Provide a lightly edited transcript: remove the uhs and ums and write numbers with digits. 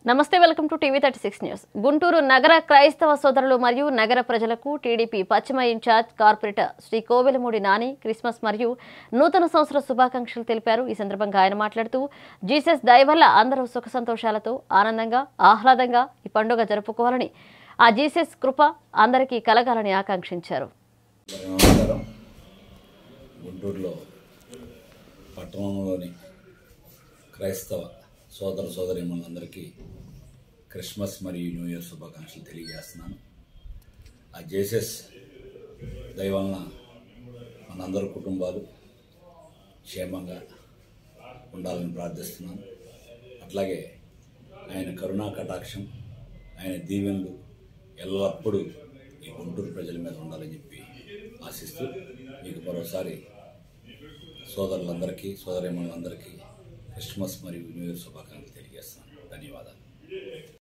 నమస్తే welcome to TV 36 news. Guntur నగర క్రైస్తవ సోదరులు మరియు నగర ప్రజలకు టీడీపీ పశ్చిమ incharge corporator Shri Kovelamudi Nani Christmas మరియు నూతన సంవత్సర శుభాకాంక్షలు తెలిపారు. ఈ సందర్భంగా ఆయన మాట్లాడుతూ జీసస్ దయ వల్ల అందరూ సుఖ సంతోషాలతో ఆనందంగా ఆహ్లాదంగా ఈ పండుగ జరుపుకోవాలని ఆ జీసస్ కృప అందరికీ కలగాలని ఆకాంక్షించారు. గుంటూరులో పట్టణంలోని క్రైస్తవ సోదర సోదరీమణులందరికీ క్రిస్మస్ మరియు న్యూ ఇయర్ శుభాకాంక్షలు తెలియజేస్తున్నాను. ఆ జీసస్ దయ వలన మనందరి కుటుంబాలు క్షేమంగా ఉండాలని ప్రార్థిస్తున్నాను. అట్లాగే ఆయన కరుణా కటాక్షం, ఆయన దీవెనలు ఎల్లప్పుడూ ఈ గుంటూరు ప్రజల మీద ఉండాలని చెప్పి ఆశిస్తూ మీకు మరోసారి సోదరులందరికీ సోదరీమణులందరికీ క్రిస్మస్ మరియు న్యూ ఇయర్ శుభాకాంక్షలు తెలియజేస్తున్నాను. ధన్యవాదాలు.